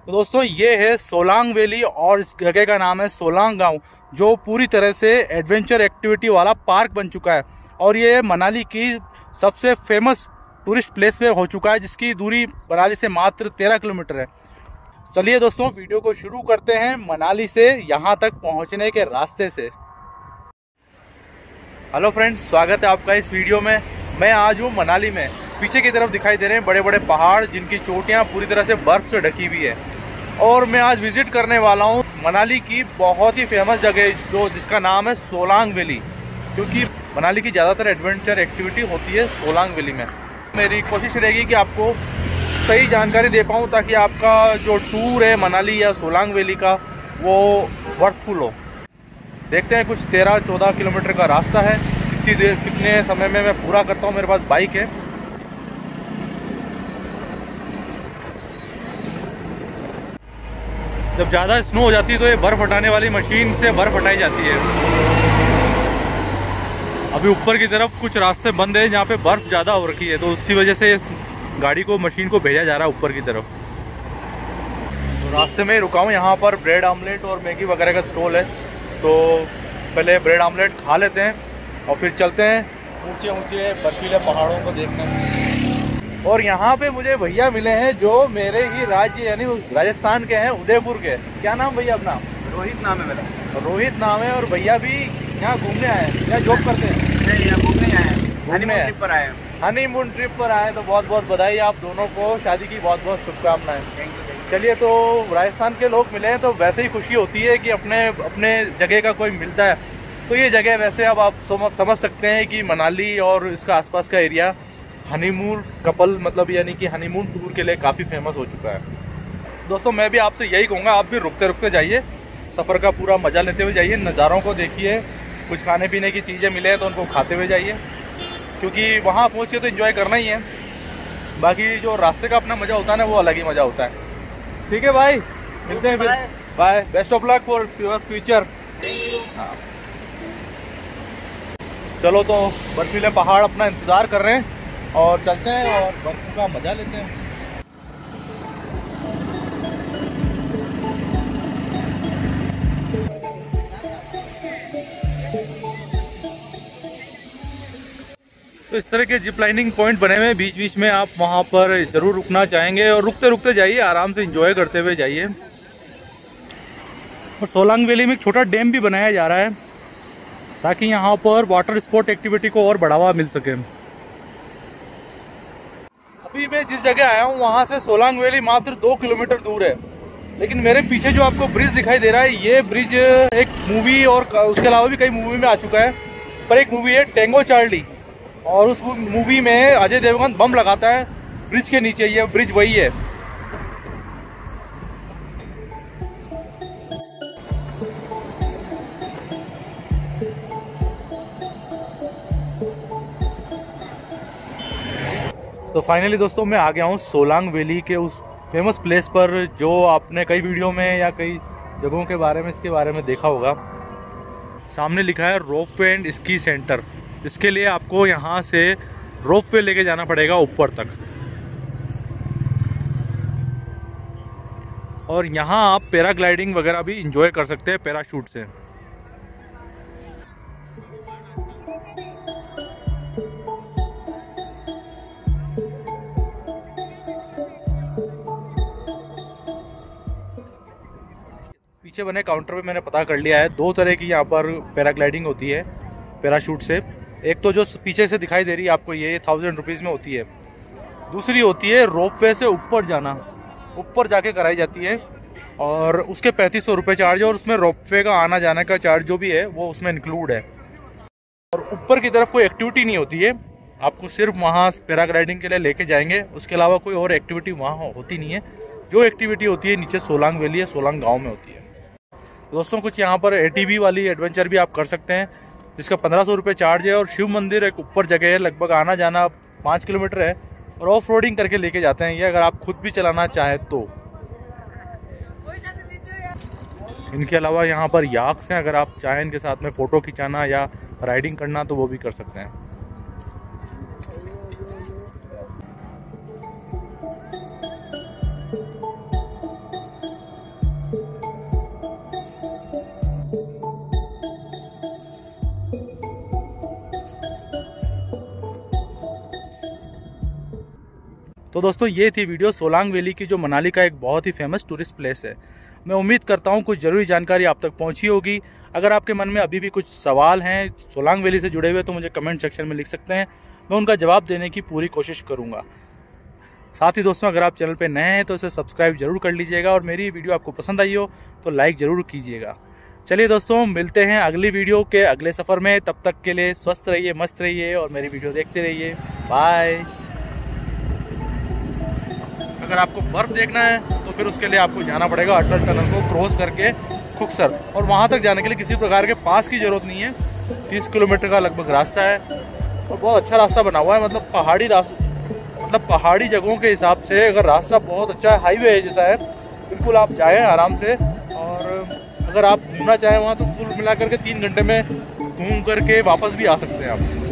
तो दोस्तों ये है सोलांग वैली और इस जगह का नाम है सोलांग गांव, जो पूरी तरह से एडवेंचर एक्टिविटी वाला पार्क बन चुका है और ये मनाली की सबसे फेमस टूरिस्ट प्लेस में हो चुका है, जिसकी दूरी मनाली से मात्र 13 किलोमीटर है। चलिए दोस्तों वीडियो को शुरू करते हैं मनाली से यहाँ तक पहुँचने के रास्ते से। हेलो फ्रेंड्स, स्वागत है आपका इस वीडियो में। मैं आज हूँ मनाली में। पीछे की तरफ दिखाई दे रहे हैं बड़े बड़े पहाड़, जिनकी चोटियाँ पूरी तरह से बर्फ़ से ढकी हुई है। और मैं आज विज़िट करने वाला हूँ मनाली की बहुत ही फेमस जगह जिसका नाम है सोलांग वैली, क्योंकि मनाली की ज़्यादातर एडवेंचर एक्टिविटी होती है सोलांग वैली में। मेरी कोशिश रहेगी कि आपको सही जानकारी दे पाऊँ, ताकि आपका जो टूर है मनाली या सोलांग वैली का वो वर्थफुल हो। देखते हैं, कुछ 13-14 किलोमीटर का रास्ता है। कितने समय में मैं पूरा करता हूँ। मेरे पास बाइक है। जब ज़्यादा स्नो हो जाती है तो ये बर्फ़ हटाने वाली मशीन से बर्फ़ हटाई जाती है। अभी ऊपर की तरफ कुछ रास्ते बंद हैं जहाँ पे बर्फ़ ज़्यादा हो रखी है, तो उसकी वजह से गाड़ी को, मशीन को भेजा जा रहा है ऊपर की तरफ। तो रास्ते में ही रुका हूँ। यहाँ पर ब्रेड आमलेट और मैगी वगैरह का स्टॉल है, तो पहले ब्रेड आमलेट खा लेते हैं और फिर चलते हैं ऊंचे ऊंचे बर्फीले पहाड़ों को देखने। और यहाँ पे मुझे भैया मिले हैं जो मेरे ही राज्य यानी राजस्थान के हैं, उदयपुर के। क्या नाम भैया अपना? रोहित नाम है मेरा। रोहित नाम है। और भैया भी यहाँ घूमने आए हैं या जॉब करते हैं? नहीं, यहाँ घूमने आए हैं, हनीमून ट्रिप पर आए हैं। हनीमून ट्रिप पर आए, तो बहुत बहुत बधाई आप दोनों को, शादी की बहुत बहुत शुभकामनाएं। चलिए, तो राजस्थान के लोग मिले हैं तो वैसे ही खुशी होती है कि अपने जगह का कोई मिलता है। तो ये जगह वैसे अब आप समझ सकते हैं कि मनाली और इसका आसपास का एरिया हनीमून कपल मतलब यानी कि हनीमून टूर के लिए काफ़ी फेमस हो चुका है। दोस्तों मैं भी आपसे यही कहूँगा, आप भी रुकते रुकते जाइए, सफ़र का पूरा मज़ा लेते हुए जाइए, नज़ारों को देखिए। कुछ खाने पीने की चीज़ें मिले तो उनको खाते हुए जाइए, क्योंकि वहाँ पहुँच के तो एंजॉय करना ही है। बाकी जो रास्ते का अपना मज़ा होता है ना, वो अलग ही मज़ा होता है। ठीक है भाई, मिलते हैं फिर। Bye, best of luck for your future. हाँ, चलो तो बर्फीले पहाड़ अपना इंतज़ार कर रहे हैं और चलते हैं और बर्फ का मज़ा लेते हैं। तो इस तरह के जिप लाइनिंग पॉइंट बने हुए हैं बीच बीच में, आप वहाँ पर ज़रूर रुकना चाहेंगे और रुकते रुकते जाइए, आराम से एंजॉय करते हुए जाइए। और सोलांग वैली में एक छोटा डैम भी बनाया जा रहा है, ताकि यहाँ पर वाटर स्पोर्ट एक्टिविटी को और बढ़ावा मिल सके। अभी मैं जिस जगह आया हूँ वहाँ से सोलांग वैली मात्र 2 किलोमीटर दूर है, लेकिन मेरे पीछे जो आपको ब्रिज दिखाई दे रहा है, ये ब्रिज एक मूवी और उसके अलावा भी कई मूवी में आ चुका है। पर एक मूवी है टैंगो चार्ली, और उस मूवी में अजय देवगन बम लगाता है ब्रिज के नीचे। ये ब्रिज वही है। तो फाइनली दोस्तों मैं आ गया हूँ सोलांग वैली के उस फेमस प्लेस पर, जो आपने कई वीडियो में या कई जगहों के बारे में इसके बारे में देखा होगा। सामने लिखा है रोपवे एंड स्की सेंटर। इसके लिए आपको यहाँ से रोपवे लेके जाना पड़ेगा ऊपर तक, और यहाँ आप पैराग्लाइडिंग वगैरह भी इंजॉय कर सकते हैं पैराशूट से। पीछे बने काउंटर पे मैंने पता कर लिया है, 2 तरह की यहाँ पर पैराग्लाइडिंग होती है पैराशूट से। एक तो जो पीछे से दिखाई दे रही है आपको, ये 1000 रुपीज़ में होती है। दूसरी होती है रोपवे से ऊपर जाना, ऊपर जाके कराई जाती है, और उसके 3500 रुपये चार्ज है, और उसमें रोपवे का आना जाने का चार्ज जो भी है वो उसमें इंक्लूड है। और ऊपर की तरफ कोई एक्टिविटी नहीं होती है, आपको सिर्फ वहाँ पैराग्लाइडिंग के लिए लेके जाएंगे, उसके अलावा कोई और एक्टिविटी वहाँ होती नहीं है। जो एक्टिविटी होती है नीचे सोलांग वैली या सोलांग गाँव में होती है। दोस्तों कुछ यहाँ पर ATV वाली एडवेंचर भी आप कर सकते हैं, जिसका 1500 रुपये चार्ज है। और शिव मंदिर एक ऊपर जगह है, लगभग आना जाना 5 किलोमीटर है, और ऑफ रोडिंग करके लेके जाते हैं ये, अगर आप खुद भी चलाना चाहें तो। इनके अलावा यहाँ पर याक्स हैं, अगर आप चाहें इनके साथ में फ़ोटो खिंचाना या राइडिंग करना तो वो भी कर सकते हैं। तो दोस्तों ये थी वीडियो सोलांग वैली की, जो मनाली का एक बहुत ही फेमस टूरिस्ट प्लेस है। मैं उम्मीद करता हूँ कुछ ज़रूरी जानकारी आप तक पहुँची होगी। अगर आपके मन में अभी भी कुछ सवाल हैं सोलांग वैली से जुड़े हुए तो मुझे कमेंट सेक्शन में लिख सकते हैं, मैं उनका जवाब देने की पूरी कोशिश करूँगा। साथ ही दोस्तों अगर आप चैनल पे नए हैं तो इसे सब्सक्राइब जरूर कर लीजिएगा और मेरी वीडियो आपको पसंद आई हो तो लाइक ज़रूर कीजिएगा। चलिए दोस्तों, मिलते हैं अगली वीडियो के अगले सफ़र में। तब तक के लिए स्वस्थ रहिए, मस्त रहिए और मेरी वीडियो देखते रहिए। बाय। अगर आपको बर्फ़ देखना है तो फिर उसके लिए आपको जाना पड़ेगा अटल टनल को क्रॉस करके खुक्सर, और वहाँ तक जाने के लिए किसी प्रकार के पास की ज़रूरत नहीं है। 30 किलोमीटर का लगभग रास्ता है और बहुत अच्छा रास्ता बना हुआ है। मतलब पहाड़ी रास्ता, मतलब पहाड़ी जगहों के हिसाब से अगर रास्ता बहुत अच्छा है, हाईवे जैसा है, बिल्कुल आप जाएँ आराम से। और अगर आप घूमना चाहें वहाँ तो कुल मिला करके 3 घंटे में घूम करके वापस भी आ सकते हैं आप।